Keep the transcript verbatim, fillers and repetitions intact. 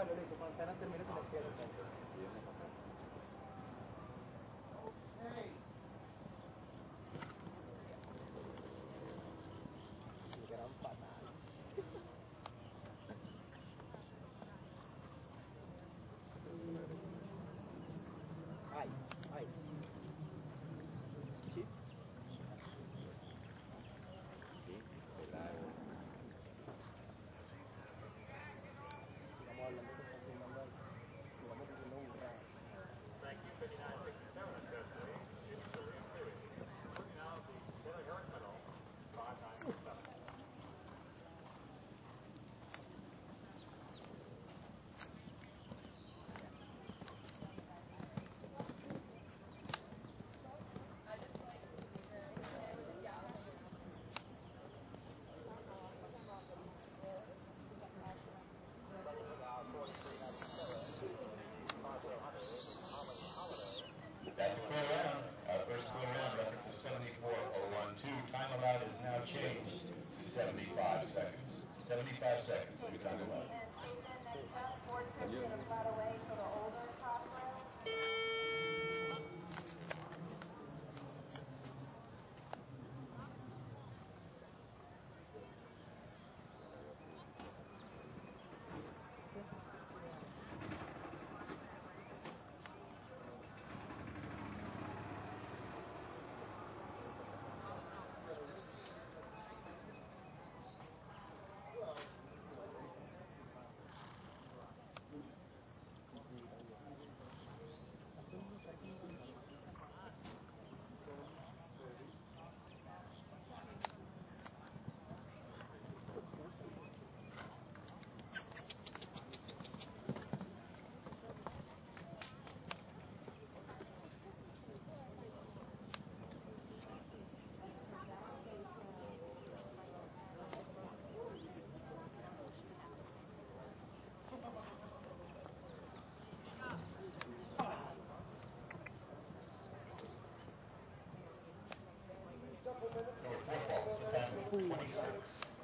yo le hice, cuando apenas termine con la izquierda. El gran fatal. Ay, ay. Sí. Sí, pelado. Estamos hablando que está filmando algo. Estamos diciendo un raro. Thank you, fifty-nine sixty-seven, especially. It's the reseries. Now the Taylor Harris medal, five nine six seven. That's a clear round. Our first clear round, record to seventy-four oh one two. Time allowed is now changed to seventy-five seconds. seventy-five seconds to time allowed. Number four falls, the time of twenty-six.